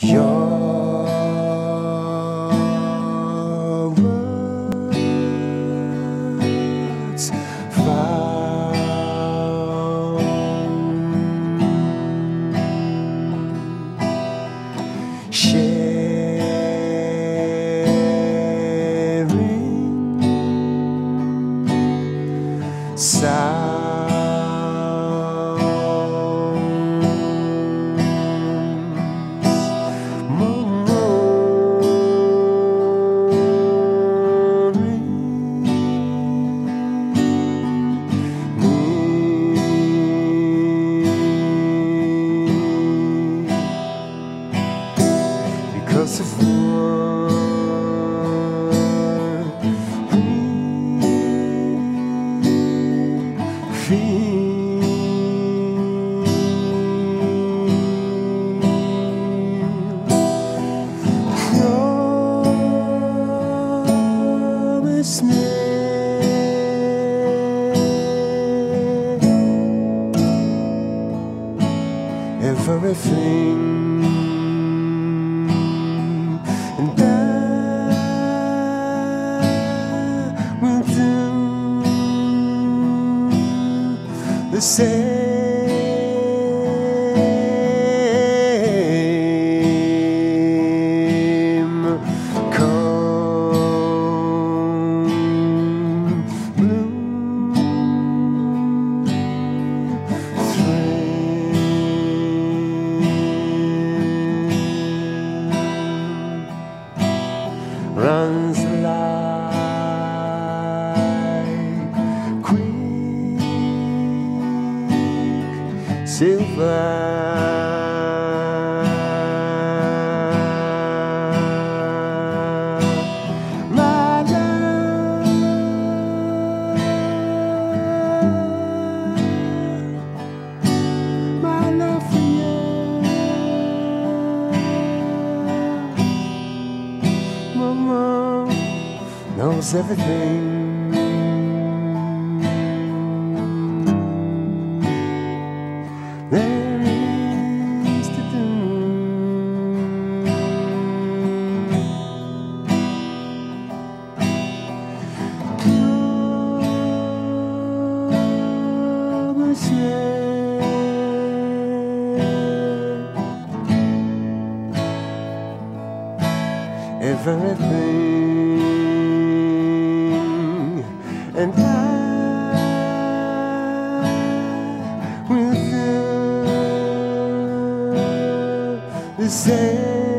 Your words found sharing sound. Because of what we feel, promise me everything. And I will do the same. Come blue runs like quicksilver. My love, my love for you, Mama knows everything. There is to do. Promise me everything, and I will do the same.